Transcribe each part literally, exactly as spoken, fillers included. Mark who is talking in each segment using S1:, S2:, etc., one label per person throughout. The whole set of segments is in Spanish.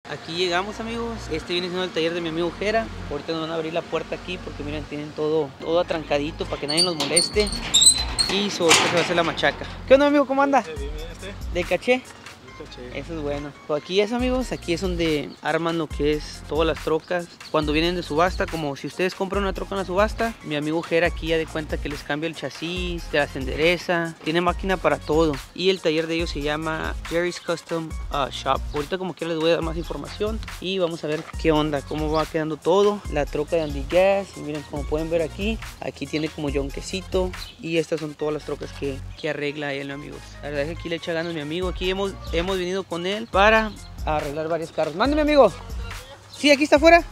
S1: Aquí llegamos, amigos. Este viene siendo el taller de mi amigo Jera. Ahorita nos van a abrir la puerta aquí porque miren, tienen todo, todo atrancadito para que nadie los moleste. Y sobre todo se va a hacer la machaca. ¿Qué onda, amigo? ¿Cómo anda? ¿De caché? Eso es bueno. Pues aquí es, amigos, aquí es donde arman lo que es todas las trocas cuando vienen de subasta. Como si ustedes compran una troca en la subasta, mi amigo Jera aquí ya de cuenta que les cambia el chasis, te las endereza, tiene máquina para todo. Y el taller de ellos se llama Jerry's Custom uh, Shop. Ahorita como quiera les voy a dar más información y vamos a ver qué onda, cómo va quedando todo. La troca de Andy Gas, y miren, como pueden ver aquí, aquí tiene como yonquecito. Y estas son todas las trocas que, que arregla él, amigos. La verdad es que aquí le echa ganas mi amigo. Aquí hemos, hemos venido con él para arreglar varios carros. Mándeme, amigo. Sí, aquí está afuera.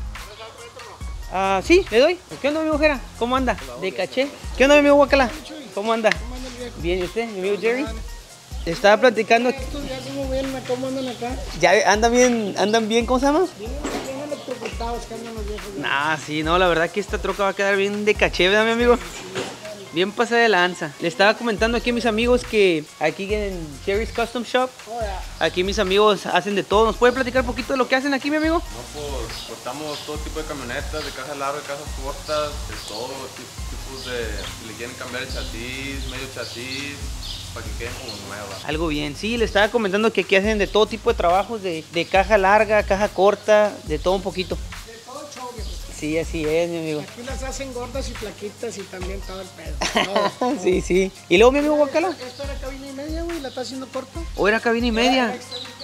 S1: Ah, sí, le doy. ¿Qué onda, mi amigo Jera? ¿Cómo anda? De caché. ¿Qué onda, mi amigo Guacala? ¿Cómo anda? Bien, ¿y usted? Mi amigo Jerry. Le estaba platicando.
S2: Estos ya como ven, ¿cómo andan acá?
S1: Ya andan bien, andan bien, ¿cómo se llama?
S2: Bien, bien electrocutados que andan los viejos.
S1: Nah, sí, no, la verdad que esta troca va a quedar bien de caché, ¿verdad, mi amigo? Bien pasada de lanza. Le estaba comentando aquí a mis amigos que aquí en Jerry's Custom Shop, aquí mis amigos hacen de todo. ¿Nos puede platicar un poquito de lo que hacen aquí, mi amigo?
S3: No, pues cortamos todo tipo de camionetas, de caja larga, cajas cortas, de todo tipos de... Si le quieren cambiar el chasis, medio chasis, para que queden como nuevas.
S1: Algo bien, sí, le estaba comentando que aquí hacen de todo tipo de trabajos, de, de caja larga, caja corta, de todo un poquito.
S2: De todo el show, viejo.
S1: Sí, así es, mi amigo.
S2: Aquí las hacen gordas y flaquitas y también todo el pedo. Todo, todo.
S1: Sí, sí. ¿Y luego, mi amigo Guacala?
S2: Esto era cabina y media, güey, la está haciendo corta.
S1: ¿O era cabina y media?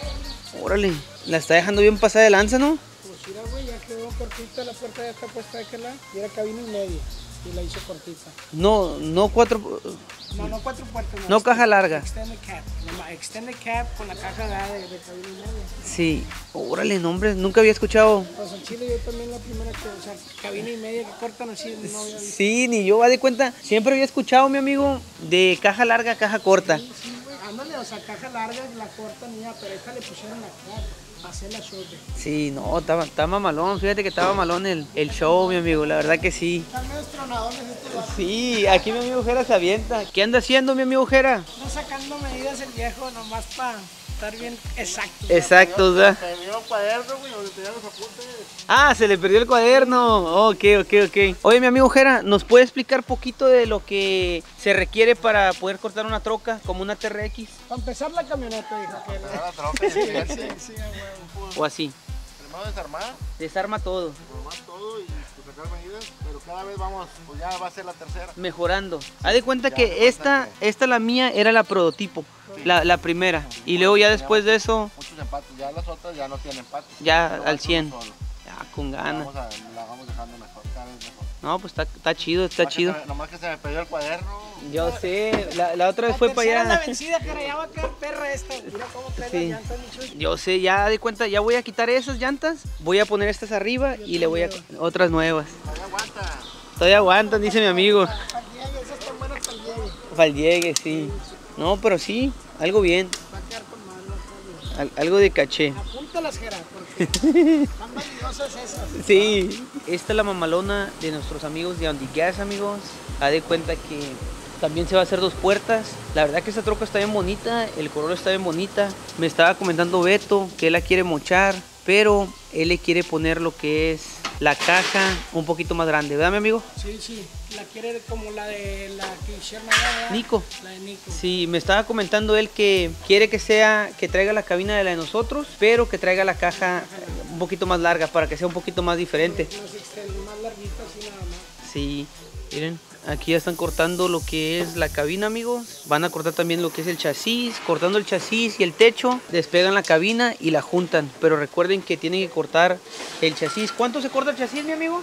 S1: Órale, la está dejando bien pasada de lanza, ¿no?
S2: Pues mira, güey, ya quedó cortita, la puerta ya está puesta de aquel lado. Y era cabina y media. Y la hizo cortita.
S1: No, no cuatro...
S2: No, no cuatro puertas.
S1: No caja larga.
S2: Extended cab. No, extended cab con la caja de, de cabina y media.
S1: Sí. Órale, no, hombre, nunca había escuchado.
S2: Pues en Chile yo también la primera que, o sea, cabina y media que cortan así, no había visto.
S1: Sí, ni yo, va de cuenta. Siempre había escuchado, mi amigo, de caja larga, caja corta.
S2: Sí, sí, güey. Ándale, o sea, caja larga la cortan y ya, pero esta le pusieron la cab para hacer la shoulder.
S1: Sí, no, estaba, estaba mamalón. Fíjate que estaba malón el, el show, mi amigo. La verdad que sí.
S2: Están medio tronadones estos vatos.
S1: Sí, aquí mi amigo Jera se avienta. ¿Qué anda haciendo, mi amigo Jera?
S2: No sacando medidas el viejo nomás para estar bien exacto.
S1: Exacto, ¿verdad?
S2: Se dio cuaderno, güey, donde tenía los apuntes.
S1: Ah, se le perdió el cuaderno. Ok, ok, ok. Oye, mi amigo Jera, ¿nos puede explicar poquito de lo que se requiere para poder cortar una troca como una T R X?
S2: Para empezar la camioneta, dijo que
S3: Para la troca y
S2: sí,
S3: el
S2: sí, sí, güey.
S1: O así.
S3: Primero desarmar,
S1: Desarma todo.
S3: formar todo y pues, sacar medidas, pero cada vez vamos, pues ya va a ser la tercera.
S1: Mejorando. Haz de cuenta
S3: Ya,
S1: que
S3: de
S1: esta,
S3: cuenta
S1: esta la mía era la prototipo. La, la primera. Y luego ya después de eso,
S3: Muchos empates, ya las otras ya no tienen empates.
S1: ya
S3: Pero va
S1: al
S3: todo
S1: cien.
S3: solo.
S1: Ya, con
S3: La
S1: ganas.
S3: vamos, a, la vamos dejando mejor, cada vez mejor.
S1: No, pues está, está chido, está
S3: Nomás que
S1: chido.
S3: se me- Nomás que se me perdió el cuaderno.
S1: Yo sé, la, la otra vez fue para
S2: La
S1: allá.
S2: vencida, cara, ya va a quedar perra esta. Mira cómo queda
S1: Sí.
S2: la llanta, mucho.
S1: Yo sé, ya de cuenta, ya voy a quitar esas llantas, voy a poner estas arriba y le voy a otras nuevas.
S3: Ahí aguanta.
S1: Todavía aguantan, dice mi amigo.
S2: Al llegue, esas están buenas para el llegue.
S1: Faldiegue, sí. No, pero sí, algo bien,
S2: Va a quedar con manos.
S1: al- algo de caché.
S2: Apúntalas, Jera, porque están valiosas esas.
S1: Sí, esta es la mamalona de nuestros amigos de Andy Gas, amigos. Haz de cuenta que también se va a hacer dos puertas. La verdad que esta troca está bien bonita, el color está bien bonita. Me estaba comentando Beto que él la quiere mochar, pero él le quiere poner lo que es la caja un poquito más grande, ¿verdad, mi amigo?
S2: Sí, sí. La quiere como la de la que hicieron allá, ¿verdad?
S1: Nico.
S2: La de Nico.
S1: Sí, me estaba comentando él que quiere que sea, que traiga la cabina de la de nosotros, pero que traiga la caja un poquito más larga para que sea un poquito más diferente.
S2: Los extend- más larguitas y nada más.
S1: Sí, miren, aquí ya están cortando lo que es la cabina, amigos. Van a cortar también lo que es el chasis. Cortando el chasis y el techo, despegan la cabina y la juntan. Pero recuerden que tienen que cortar el chasis. ¿Cuánto se corta el chasis, mi amigo?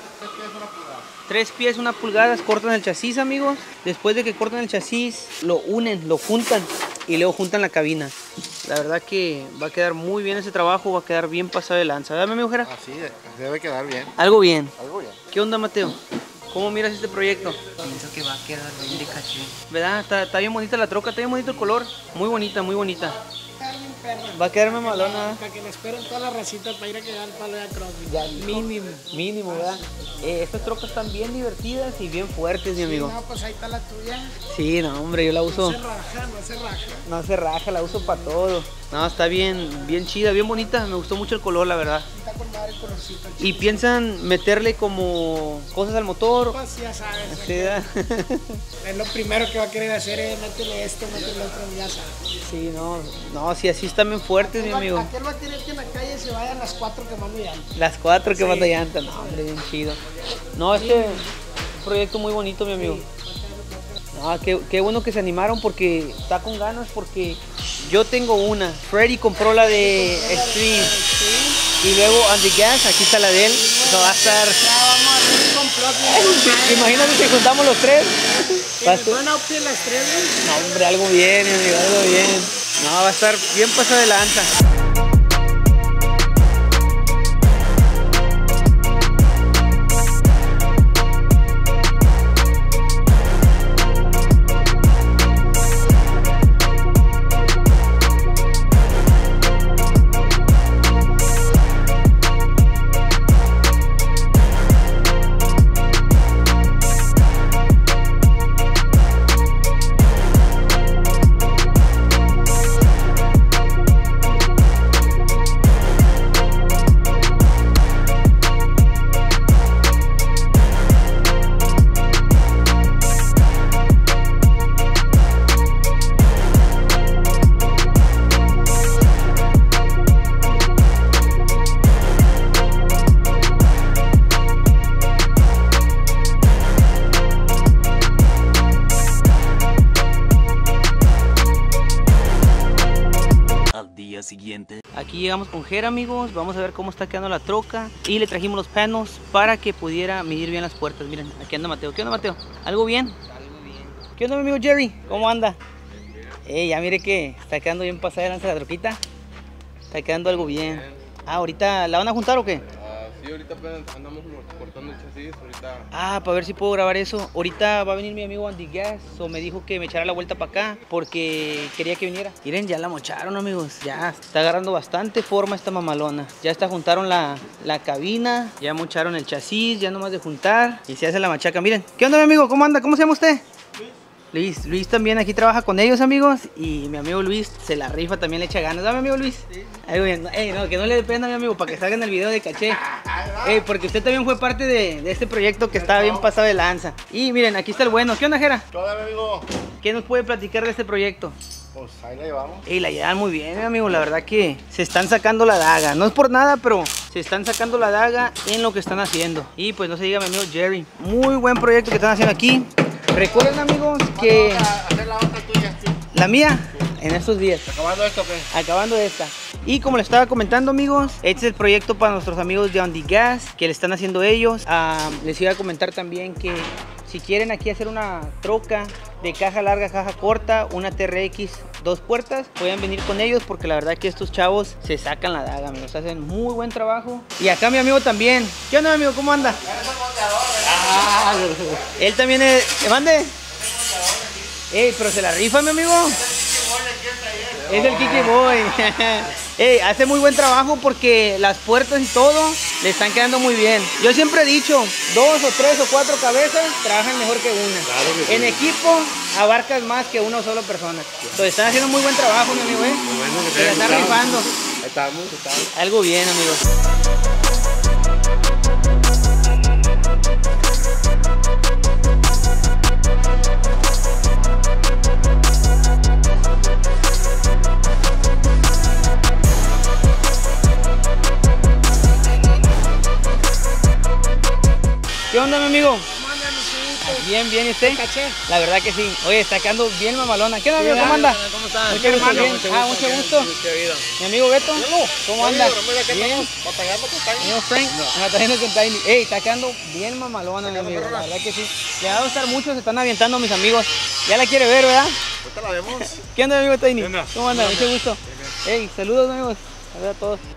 S1: Tres pies, una pulgada, cortan el chasis, amigos. Después de que cortan el chasis, lo unen, lo juntan y luego juntan la cabina. La verdad que va a quedar muy bien ese trabajo, va a quedar bien pasado de lanza. ¿Verdad, mi amigo Jera?
S3: Así debe quedar bien.
S1: Algo bien.
S3: Algo bien.
S1: ¿Qué onda, Mateo? ¿Cómo miras este proyecto?
S4: Pienso que va a quedar bien de caché.
S1: ¿Verdad? Está, está bien bonita la troca, está bien bonito el color. Muy bonita, muy bonita.
S2: Está bien perra.
S1: Va a quedar mamalona.
S2: Para que le esperen toda la racita para ir a quedar al palo de CrossFit.
S1: Ya,
S2: mínimo.
S1: Mínimo, ¿verdad? Eh, estas trocas están bien divertidas y bien fuertes, mi amigo.
S2: Sí, no, pues ahí está la tuya.
S1: Sí, no, hombre, yo la uso.
S2: No se raja, no se raja.
S1: No se raja, la uso para todo. No, está bien, bien chida, bien bonita. Me gustó mucho el color, la verdad.
S2: Está con madre el colorcito.
S1: ¿Y piensan meterle como cosas al motor?
S2: Pues ya sabes.
S1: Sí, ¿verdad?
S2: Es lo primero que va a querer hacer es métele esto, métele otro, ya sabes.
S1: Sí, no, no, si así están bien fuertes, mi amigo.
S2: Aquel va a querer que en la calle se vayan las cuatro quemando llantas.
S1: Las cuatro que
S2: Sí.
S1: manda llanta, no, hombre, bien chido. No, este es un proyecto muy bonito, mi amigo. Ah, qué, qué bueno que se animaron porque está con ganas, porque yo tengo una. Freddy compró la de Extreme y luego On The Gas, aquí está la de él. Eso va a estar.
S2: Ya vamos a hacer un complot.
S1: Imagínate si juntamos los tres. Va a
S2: ¿Que
S1: ser-
S2: van a optar las tres, güey?
S1: No, hombre, algo bien, mi amigo, algo bien. No, va a estar bien pasada de lanza.
S4: Al día siguiente.
S1: Aquí llegamos con Jera, amigos. Vamos a ver cómo está quedando la troca. Y le trajimos los panos para que pudiera medir bien las puertas. Miren, aquí anda Mateo. ¿Qué onda, Mateo? ¿Algo bien? Algo bien. ¿Qué onda, mi amigo Jerry? ¿Cómo anda? Eh, ya mire que está quedando bien pasada de lanza la troquita. Está quedando algo bien. Ah, ¿ahorita la van a juntar o qué?
S3: Ah, sí, ahorita apenas andamos cortando el chasis, ahorita.
S1: Ah, para ver si puedo grabar eso. Ahorita va a venir mi amigo Andy Gas, o me dijo que me echara la vuelta para acá porque quería que viniera. Miren, ya la mocharon, amigos. Ya está agarrando bastante forma esta mamalona. Ya está juntaron la, la cabina, ya mocharon el chasis, ya nomás de juntar y se hace la machaca. Miren, ¿qué onda, mi amigo? ¿Cómo anda? ¿Cómo se llama usted? Luis, Luis también aquí trabaja con ellos, amigos, y mi amigo Luis se la rifa, también le echa ganas, ¿verdad, mi amigo Luis? Sí. Ahí bien. Ey, no, que no le dé pena, mi amigo, para que salga en el video de caché. Ey, porque usted también fue parte de, de este proyecto que estaba bien pasado de lanza. Y miren, aquí está el bueno. ¿Qué onda, Jera?
S5: Hola, mi amigo.
S1: ¿Qué nos puede platicar de este proyecto?
S5: Pues ahí la llevamos.
S1: Ey, la llevan muy bien, mi amigo, la verdad que se están sacando la daga. No es por nada, pero se están sacando la daga en lo que están haciendo. Y pues no se diga mi amigo Jerry. Muy buen proyecto que están haciendo aquí. Recuerden, amigos, que
S5: Vamos a hacer la otra tuya, sí.
S1: la mía en estos días.
S5: Acabando esto, pues.
S1: Acabando esta. Y como les estaba comentando, amigos, este es el proyecto para nuestros amigos de On The Gas que le están haciendo ellos. Ah, les iba a comentar también que si quieren aquí hacer una troca de caja larga, caja corta, una T R X, dos puertas, pueden venir con ellos porque la verdad que estos chavos se sacan la daga, amigos, hacen muy buen trabajo. Y acá mi amigo también. ¿Qué onda, mi amigo? ¿Cómo anda? Ah, él también es... ¿Qué mande? Ey, pero se la rifa, mi amigo. Es el Kiki Boy. Ey, hace muy buen trabajo porque las puertas y todo le están quedando muy bien. Yo siempre he dicho, dos o tres o cuatro cabezas trabajan mejor que una.
S5: Claro que sí.
S1: En equipo abarcas más que una sola persona. Entonces están haciendo muy buen trabajo, mi amigo, ¿eh?
S5: Lo bueno que
S1: Se la
S5: te
S1: están
S5: hayan gustado.
S1: rifando.
S5: Ahí estamos, ahí estamos.
S1: Algo bien, amigos. ¿Qué onda, mi amigo?
S2: ¿Cómo andan ustedes?
S1: Bien, bien, ¿y usted?
S2: Caché.
S1: La verdad que sí. Oye, está quedando bien mamalona. ¿Qué onda, amigo? ¿Cómo anda?
S5: ¿Cómo estás?
S1: Mucho gusto, bien. Ah, mucho gusto. Mi amigo Beto, ¿cómo anda? Bien.
S5: Batallando con Tiny.
S1: Amigo Frank, batallando con Tiny. Ey, está quedando bien mamalona, mi amigo. La verdad que sí. Le va a gustar mucho, se están avientando mis amigos. Ya la quiere ver, ¿verdad?
S5: Ahorita la vemos.
S1: ¿Qué onda, amigo Tiny?
S5: ¿Qué onda?
S1: ¿Cómo anda? Mucho gusto. Ey, saludos, amigos. Saludos a todos.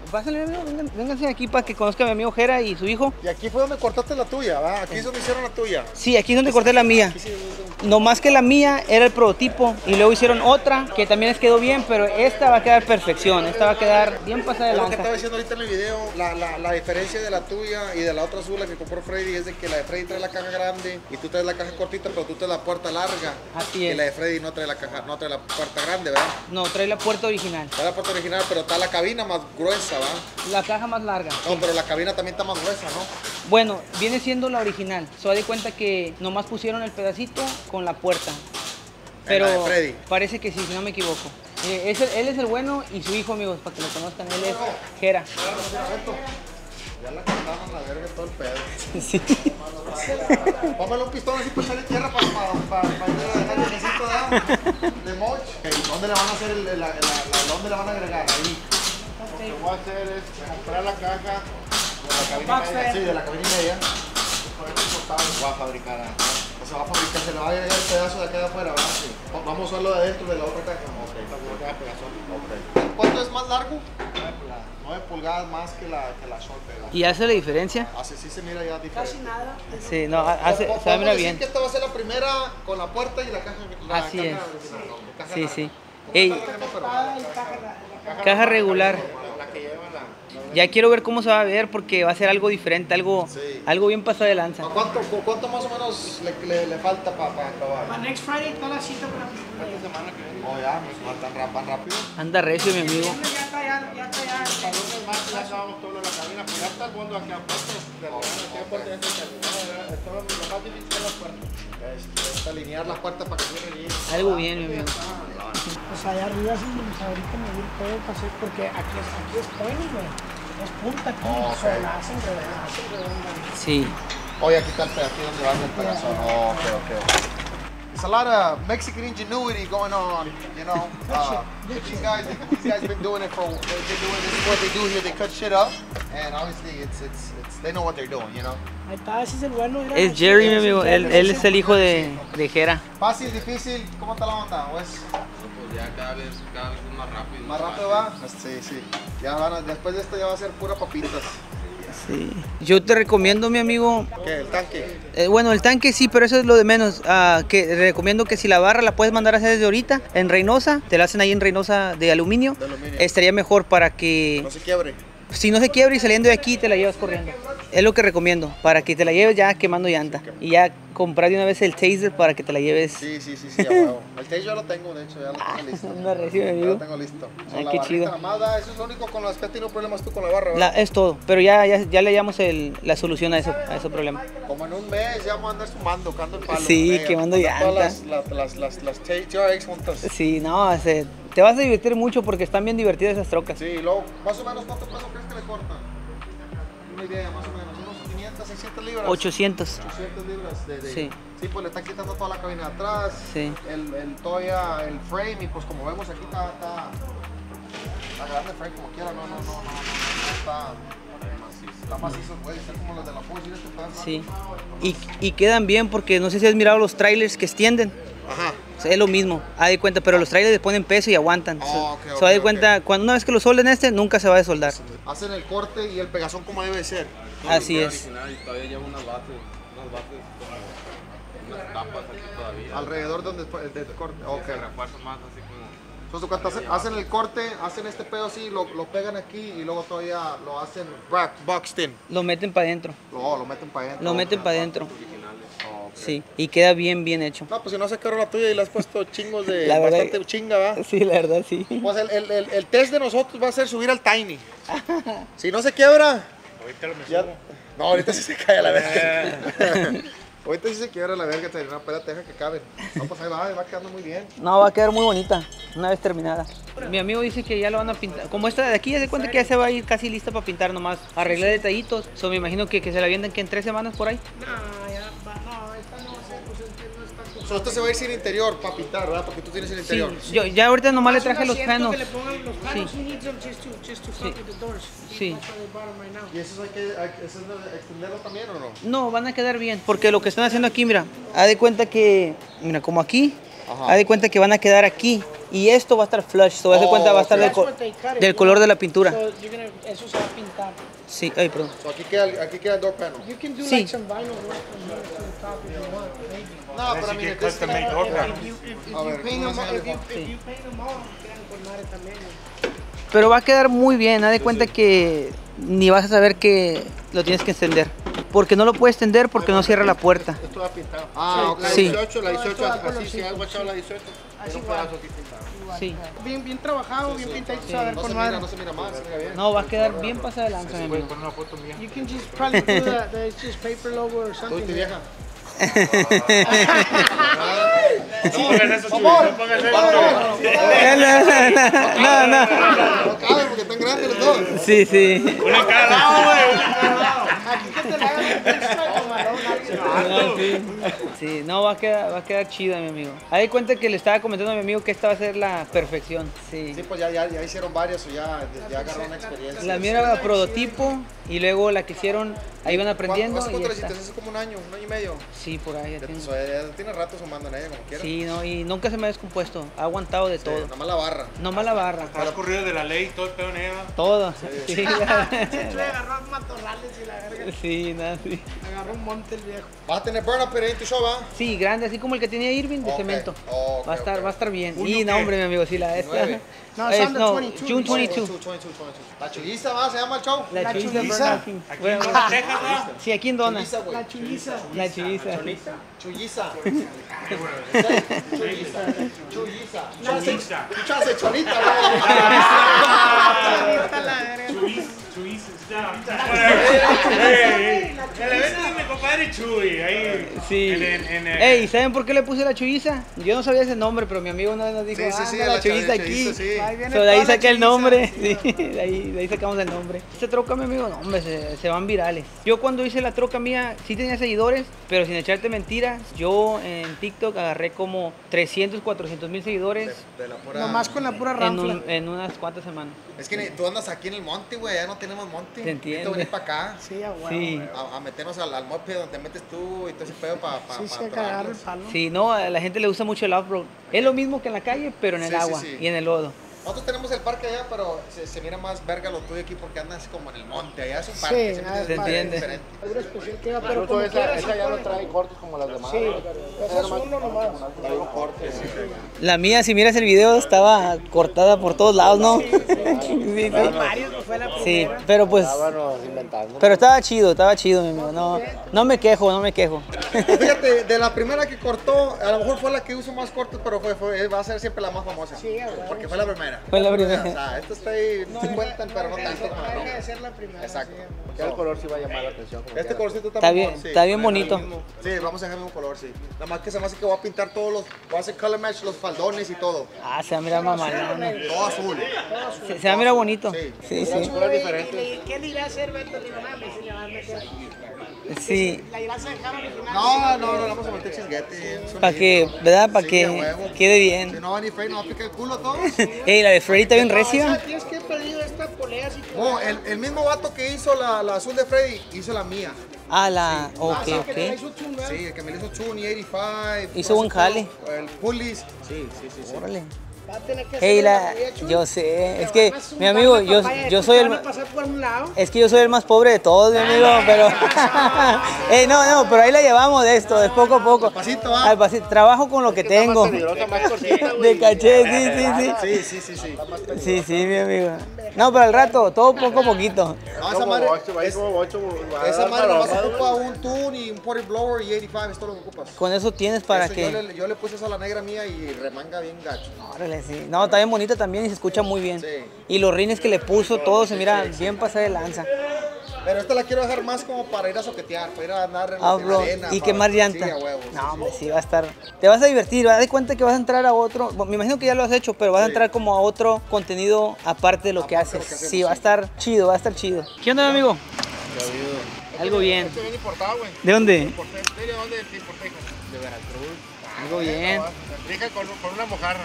S1: Pásale, amigo, vengan, vénganse aquí para que conozca a mi amigo Jera y su hijo.
S5: Y aquí fue donde cortaste la tuya, ¿va? Aquí es donde hicieron la tuya.
S1: Sí, aquí es donde corté la mía. No más que la mía era el prototipo y luego hicieron otra que también les quedó bien, pero esta va a quedar perfección, esta va a quedar bien pasada de
S5: Es lo que
S1: lanza.
S5: estaba diciendo ahorita en el video, la, la, la diferencia de la tuya y de la otra azul, la que compró Freddy, es de que la de Freddy trae la caja grande y tú traes la caja cortita, pero tú traes la puerta larga.
S1: Así
S5: Y
S1: es.
S5: la de Freddy no trae la caja, no trae la puerta grande, ¿verdad?
S1: No, trae la puerta original,
S5: Trae la puerta original, pero está la cabina más gruesa, ¿va?
S1: la caja más larga.
S5: No, pero la cabina también está más gruesa, ¿no?
S1: Bueno, viene siendo la original. Se da de cuenta que nomás pusieron el pedacito con la puerta. Pero
S5: la de Freddy.
S1: parece que sí, si no me equivoco. Eh, es el- él es el bueno y su hijo, amigos, para que lo conozcan, él es Jera.
S5: Ya la cortaron la verga todo el pedo.
S1: Sí.
S5: Póngale un pistón así para echarle tierra para pa, pa, pa, pa dejar el necesito de moch. Okay, ¿dónde le van a hacer el, el, la, la, la- dónde le van a agregar? Ahí. Lo que voy a hacer es comprar la caja de la cabina media. Sí, de la cabina media. Y por este costado se va a fabricar. ¿eh? O se va a fabricar, se le va a agregar el pedazo de acá de afuera, ¿verdad? Sí. Vamos a usarlo de adentro de la otra caja. Ok, okay. ¿Cuánto es más largo? nueve pulgadas más que la, que la short, ¿verdad?
S1: ¿Y hace la diferencia?
S5: Así sí se mira ya diferente.
S2: Casi nada.
S1: Sí, no, hace,
S5: Po- po-
S1: se mira
S5: podemos decir
S1: bien.
S5: que esta va a ser la primera con la puerta y la caja. La
S1: Así
S5: caja
S1: es.
S5: original, ¿no? Caja
S1: Sí,
S5: larga.
S1: sí.
S5: ¿Cómo
S1: Ey,
S5: está la llama, pero?
S2: Tapada y caja, la, la
S1: caja regular.
S5: La que lleva la.
S1: Ya quiero ver cómo se va a ver porque va a ser algo diferente, algo,
S5: Sí.
S1: algo bien pasado de lanza.
S5: ¿A ¿Cuánto, cu- ¿Cuánto más o menos le, le, le falta para pa acabar?
S2: Para next Friday está la cita para
S5: Oh, ya, pues van tan, ra- van rápido.
S1: Anda recio, mi amigo.
S2: ya está ya, ya está ya.
S5: Para lunes más ya acabamos todo lo de la cabina, pues ya está el fondo aquí a puerto. Esto lo más difícil es la puerta. Es, es alinear las puertas para que suene bien.
S1: Algo bien, mi amigo.
S2: Pues allá arriba sí, pues ahorita me voy todo para hacer, porque aquí es, aquí es point, güey. Es punta aquí,
S5: Oh, ok.
S2: so, la hacen redonda, la hacen redonda.
S1: Sí.
S5: Oye, aquí está el pe- aquí donde va el pedazón. Oh, okay, okay. There's a lot of Mexican ingenuity going on, you know. Uh, but these guys, these guys been doing it for, they've been doing this is what they do here. They cut shit up, and obviously it's, it's, it's, they know what they're doing, you know.
S2: Ahí está, ese es el bueno. mira.
S1: Es Jerry, mi
S2: Ese
S1: amigo.
S2: Jerry,
S1: Él,
S2: ese
S1: él es el hijo de, de Jera.
S5: Fácil, difícil, ¿cómo está la onda? ¿O es
S3: Pues ya cada vez, cada vez es más rápido.
S5: más rápido va? Sí, sí. Ya van a- después de esto ya va a ser pura papitas.
S1: Sí. Yo te recomiendo, mi amigo.
S5: ¿Qué? ¿El tanque?
S1: eh, bueno, el tanque sí, pero eso es lo de menos. Ah, que recomiendo que si la barra la puedes mandar a hacer desde ahorita en Reynosa, te la hacen ahí en Reynosa de aluminio.
S5: De aluminio.
S1: Estaría mejor para que
S5: No se quiebre.
S1: si no se quiebra y saliendo de aquí te la llevas corriendo. Es lo que recomiendo, para que te la lleves ya quemando llanta. Y ya comprar de una vez el taser para que te la lleves.
S5: Sí, sí, sí, sí, a huevo. El taser ya lo tengo, de hecho, ya lo tengo listo.
S1: Anda recio, mi
S5: Ya
S1: amigo.
S5: lo tengo listo.
S1: Ay,
S5: la
S1: qué
S5: barrita
S1: chido.
S5: nada más, da, eso es lo único con las que has tenido problemas tú con la barra,
S1: La-
S5: ¿verdad?
S1: es todo, pero ya, ya, ya le hallamos el- la solución a, eso, a ese problema.
S5: Como en un mes ya vamos a andar sumando, cando el palo.
S1: Sí,
S5: eh,
S1: quemando
S5: poner todas
S1: llanta.
S5: Las, las, las, las, las T R X juntas.
S1: Sí, no, se- te vas a divertir mucho porque están bien divertidas esas trocas.
S5: Sí, y luego, más o menos, ¿cuánto peso crees que le cortan? Una idea, más o menos, unos quinientas, seiscientas libras.
S1: ochocientos.
S5: ochocientas libras de, de-
S1: Sí.
S5: Sí, pues le está quitando toda la cabina de atrás.
S1: Sí.
S5: El, el todavía, el frame, y pues como vemos aquí está, está, está grande el frame como quiera, no, no, no, no, no, no está macizo. Está macizo, puede ser como los de la Ford, ¿sí? Este pedazo.
S1: Sí. Y, y quedan bien porque no sé si has mirado los trailers que extienden.
S5: Ajá.
S1: O sea, es lo mismo, haz de cuenta, pero los trailers le ponen peso y aguantan.
S5: Ah,
S1: So-
S5: ok,
S1: so,
S5: ok,
S1: haz de
S5: ok.
S1: cuenta, cuando una vez que lo solden este, nunca se va a desoldar.
S5: Hacen el corte y el pegazón como debe ser.
S1: Así
S3: El
S1: es.
S3: original y todavía lleva unas bases, unas bases como unas tapas aquí todavía.
S5: Alrededor donde el del corte. Ok.
S3: Se refuerza más así como.
S5: Entonces cuando hacen, hacen el corte, hacen este pedo así, lo, lo pegan aquí y luego todavía lo hacen back, boxed in.
S1: Lo meten para adentro.
S5: Luego lo meten para adentro.
S1: Lo meten para adentro.
S5: Oh, ok.
S1: Sí. Y queda bien, bien hecho.
S5: No, pues si no se quebró la tuya y le has puesto chingos de
S1: La verdad-
S5: bastante chinga, ¿va?
S1: Sí, la verdad, sí.
S5: Pues el, el, el, el test de nosotros va a ser subir al Tiny. Si no se quiebra.
S3: Ahorita lo me
S5: Ya, no, ahorita sí se cae a la verga. Ahorita sí se quiebra la verga, no, espérate, deja que cabe. No, pues ahí va, ahí va quedando muy bien.
S1: No, va a quedar muy bonita una vez terminada. Mi amigo dice que ya lo van a pintar. Como esta de aquí, ya se cuenta que ya se va a ir casi lista para pintar nomás. Arreglar detallitos. So, me imagino que, que se la venden que en tres semanas por ahí.
S2: No, ya va, no, esta no sé, pues es que no está
S5: O sea, esto se va a ir sin interior para pintar, ¿verdad? Porque tú tienes el
S1: Sí,
S5: interior.
S1: yo ya ahorita nomás le
S2: Es un
S1: traje los
S2: asiento
S1: panos.
S2: que le pongan los panos,
S1: Sí.
S2: he needs them just to, just to fuck with the doors.
S1: Sí.
S2: That's why they bought them right now.
S5: ¿Y eso hay que, hay que eso es de extenderlo también o no?
S1: No, van a quedar bien. Porque lo que están haciendo aquí, mira, haz de cuenta que, mira, como aquí,
S5: Ajá.
S1: haz de cuenta que van a quedar aquí. y esto va a estar flush, so haz de
S5: Oh,
S1: cuenta va a estar
S5: okay.
S1: del, co-
S2: That's what they cut it,
S1: del
S2: you
S1: color
S2: know?
S1: de la pintura.
S2: So you're gonna, eso se va a pintar.
S1: Sí, ay, perdón.
S5: So, aquí queda, aquí queda el door panel.
S2: You can do
S1: Sí.
S2: like some vinyl work from here to the top if you want, maybe.
S5: No, pero I mean, this
S6: custom made door panels.
S2: If you, if, if
S5: A
S2: you
S5: ver,
S2: paint
S5: ¿cómo
S2: them,
S5: se
S2: if you,
S5: llama?
S2: if you paint them all, quedan con madre también.
S1: Pero va a quedar muy bien, haz de cuenta que ni vas a saber que lo tienes que extender. Porque no lo puedes extender porque no cierra la puerta.
S6: Esto va pintado.
S5: Ah, ok.
S6: La
S1: Sí.
S6: dieciocho, la
S2: Todo
S6: dieciocho,
S2: esto va
S6: así,
S2: colorcito,
S6: si has guachado
S2: sí.
S6: la dieciocho,
S2: Así
S6: tiene un
S2: igual.
S6: pedazo aquí pintado.
S1: Sí.
S2: Bien, bien trabajado, bien pintadito, se va a ver
S5: No
S2: con
S5: se mira,
S2: madre.
S5: no se mira mal, se mira bien.
S1: No, va a quedar bien pasada de lanza, mi
S6: Puedes
S1: amigo.
S6: poner una foto mía.
S2: You can just probably do that, that it's just paper logo or
S5: Tú
S2: something.
S5: y tu vieja.
S6: No pongas eso, Chuy, no pongas eso.
S1: No, no.
S5: No cabe porque están grandes los dos.
S1: Sí, sí.
S6: Una en cada lado, güey, una en cada lado.
S2: Aquí que te la hagan un pinstrike o malón, alguien.
S1: No, sí. Sí, no, va a quedar, va a quedar chida, mi amigo. Ahí di cuenta que le estaba comentando a mi amigo que esta va a ser la perfección. Sí.
S5: Sí, pues ya, ya, ya hicieron varias o ya, ya agarraron experiencia.
S1: La mía era prototipo y luego la que hicieron, ahí van aprendiendo.
S5: ¿Hace
S1: Y
S5: cuánto
S1: ya
S5: la hiciste?
S1: está.
S5: Hace como un año, un año y medio.
S1: Sí, por ahí ya
S5: Ya,
S1: tiene.
S5: pues, ya tiene rato sumando en ella, como quiera.
S1: Sí, no, y nunca se me ha descompuesto. Ha aguantado de
S5: Sí,
S1: todo.
S5: Nada más la barra.
S1: Nomás la barra.
S6: Has corrido de la ley, todo el pedo negro.
S1: Todo. Sí,
S2: Le agarró matorrales y la verga.
S1: sí, nada, sí.
S2: Agarró un monte el viejo.
S5: Vas a tener burn up en tu show, ¿va?
S1: Sí, grande, así como el que tenía Irving de
S5: Ok,
S1: cemento.
S5: ok,
S1: va a estar,
S5: ok.
S1: va a estar bien.
S6: ¿Junio
S1: Y no,
S6: qué?
S1: hombre, mi amigo, sí, la esta.
S5: Nueve.
S2: No,
S1: es,
S2: son de
S1: no,
S2: veintidós,
S1: June
S5: veintidós,
S1: veintidós.
S5: veintidós, veintidós. La chulliza, ¿va? ¿Se llama el show?
S1: La
S2: La
S1: chulliza
S2: chulliza.
S1: Burnout King.
S6: Aquí
S1: Bueno,
S6: en Texas, ¿no?
S1: sí, aquí en Dona.
S5: Chulliza, güey.
S2: La chulliza.
S1: La chulliza.
S5: Chulliza. Chulliza. Chulliza.
S6: Chulliza.
S5: Chuchace, cholita,
S2: Ahorita la verga.
S6: Chuy, el evento de mi compadre Chuy, ahí.
S1: Sí.
S6: En, en, en el-
S1: Ey, ¿saben por qué le puse la chulliza? Yo no sabía ese nombre, pero mi amigo una vez nos dijo,
S5: Sí, sí, sí,
S1: "Ah,
S5: la
S1: la chulliza
S5: cha-
S1: aquí.
S5: chulliza, sí.
S2: Ahí viene
S1: So, de ahí
S2: toda la
S1: saqué el
S2: chulliza.
S1: nombre, sí, de ahí, de ahí sacamos el nombre. Esta troca, mi amigo, no, hombre, se, se van virales. Yo cuando hice la troca mía, sí tenía seguidores, pero sin echarte mentiras, yo en TikTok agarré como trescientos, cuatrocientos mil seguidores
S5: De la pura...
S2: Nomás con la pura
S1: en,
S2: ranfla.
S1: un- en unas cuantas semanas.
S5: Es que ni- tú andas aquí en el monte, güey, ya no tenemos monte.
S1: Te entiende.
S5: Necesito venir para acá.
S2: Sí, a huevo.
S1: Sí,
S5: A, a meternos al, al moped donde te metes tú y todo ese pedo para pa,
S2: Sí,
S5: pa
S2: sí, hay que agarrar el palo.
S1: sí, no, a la gente le gusta mucho el off-road. Es lo mismo que en la calle, pero en el
S5: Sí, sí,
S1: agua
S5: sí.
S1: y en el lodo.
S5: Nosotros tenemos el parque allá, pero se, se mira más verga lo tuyo aquí porque andas como en el monte. Allá es un
S2: Sí,
S5: parque, se,
S2: ah,
S5: mira
S1: se
S2: padre.
S1: entiende.
S5: diferente.
S2: Algo especial que va, pero
S6: Incluso
S2: como
S6: esa,
S2: quiera,
S6: esa
S2: sí
S6: ya no
S2: pone.
S6: trae cortes como las demás.
S2: Sí, ese es uno nomás.
S6: Trae un corte.
S1: La mía, si miras el video, estaba cortada por todos lados, ¿no? Sí, sí.
S2: Varios, no fue la
S1: Sí,
S2: primera.
S1: pero pues,
S6: Estábamos inventando.
S1: pero estaba chido, estaba chido, mi amigo. No, no me quejo, no me quejo.
S5: Fíjate, de la primera que cortó, a lo mejor fue la que uso más cortes, pero fue, fue- va a ser siempre la más famosa.
S2: Sí, a huevo.
S5: Porque fue la primera.
S1: Fue la primera.
S5: O sea, esto está ahí, se cuentan, pero no tanto.
S2: No deja de ser la primera.
S5: Exacto.
S2: sí,
S6: Ya el color sí va a llamar la atención. como
S5: Este
S6: quiera.
S5: colorcito está,
S1: Está
S5: mamón,
S1: bien,
S5: sí.
S1: está bien
S5: El
S1: bonito.
S5: mismo. Sí, vamos a dejar el mismo color, sí. Nada más que se me hace que voy a pintar todos los, voy a hacer color match los faldones y todo.
S1: Ah, se va a mirar mamalón.
S5: Todo azul.
S1: Se, se va a mirar bonito.
S5: Sí.
S1: Sí,
S6: Son
S1: sí.
S6: colores
S2: Y
S6: diferentes.
S2: le- ¿Qué le irá a hacer, Beto? Digo, mames, si le vas a meter.
S1: Sí.
S2: ¿La irás a dejar original?
S5: No, no, no, vamos a meter chisguete.
S1: Para que, ¿verdad? Para
S5: Sí, a
S1: que
S5: huevo.
S1: quede
S5: Si
S1: bien.
S5: no va ni Frey, no va a picar el culo a todos.
S1: Ey, la de Freddy está bien
S2: O sea,
S1: recia.
S2: tienes que pedir esta polea así que.
S5: No, el, el mismo vato que hizo la, la azul de Freddy, hizo la mía.
S1: Ah, la. Ok,
S2: Ah, sí, que te la
S1: ok.
S2: hizo chunga.
S5: Sí, el que me lo hizo Chuni, ochenta y cinco.
S1: Hizo buen jale.
S5: El Pulis. Sí, sí, sí. sí.
S1: Órale.
S2: Va a tener que
S1: Ey,
S2: hacer
S1: la.
S2: polea, Chuy.
S1: Yo sé.
S2: Te
S1: Es que,
S2: van a zumbar
S1: mi amigo,
S2: la
S1: yo,
S2: papaya,
S1: yo
S2: después
S1: soy
S2: te
S1: el.
S2: van a pasar por un lado.
S1: Es que yo soy el más pobre de todos, mi amigo, pero... Ey, no, no, pero ahí la llevamos de esto, de poco a poco.
S5: pasito, ¿va?
S1: Al pasito. Trabajo con lo que
S6: Está más
S1: tengo.
S6: peligrosa, más cortita, güey.
S1: De caché, sí, sí, sí.
S5: Sí, sí, sí, sí.
S1: Sí, sí, mi amigo. No, pero al rato, todo poco a poquito.
S5: No, esa
S6: Como
S5: madre,
S6: ocho, va a ir
S5: es-
S6: como ocho, va a
S5: esa
S6: dar
S5: madre
S6: para
S5: nomás
S6: los
S5: ocupa
S6: lados.
S5: un tune y un potty blower y ochenta y cinco, es todo lo que ocupas.
S1: Con eso tienes para
S5: Eso,
S1: que...
S5: Yo le, yo le puse esa a la negra mía y remanga bien gacho.
S1: Órale, sí. No, está bien bonita también y se escucha muy bien.
S5: Sí.
S1: Y los rines que le puso, todo se mira bien pasada de lanza.
S5: Pero esta la quiero dejar más como para ir a soquetear, para ir a andar en,
S1: Ah,
S5: en
S1: bro.
S5: arena.
S1: Y
S5: para-
S1: quemar llanta.
S5: Sí, a huevo. sí,
S1: No,
S5: sí.
S1: hombre, sí, va a estar... Te vas a divertir, vas a dar cuenta que vas a entrar a otro... bueno, me imagino que ya lo has hecho, pero vas a entrar como a otro contenido aparte de lo que
S5: Aparte de
S1: haces.
S5: lo que hacemos,
S1: Sí, va a
S5: sí.
S1: estar chido, va a estar chido. ¿Qué onda, amigo? Algo bien.
S6: Este viene importado, güey.
S1: ¿De dónde?
S6: Importé. ¿De dónde te importé, hijo? De Veracruz.
S1: Algo bien.
S6: Rica con, con una mojarra.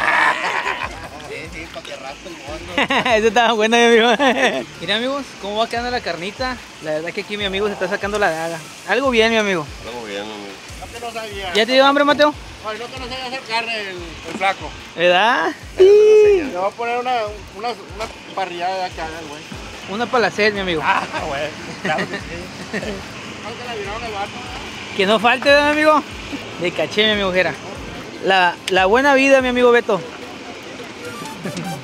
S6: Sí, sí, para que raspe el mundo.
S1: Eso estaba bueno, mi amigo. Mira, amigos, cómo va quedando la carnita. La verdad que aquí mi amigo se está sacando la daga. Algo bien, mi amigo.
S6: Algo bien, amigo. No, que no sabía.
S1: ¿Ya te dio hambre, Mateo?
S6: Ay, no que no se haga hacer carne el, el flaco.
S1: ¿Verdad?
S6: Le voy a poner una, una, una parrillada acá al güey.
S1: Una para la sed, mi amigo.
S6: Ah, güey. Claro que sí. Aunque la viraron el vato.
S1: Que no falte, mi amigo. De caché, mi amigo Jera. La, la buena vida, mi amigo Beto.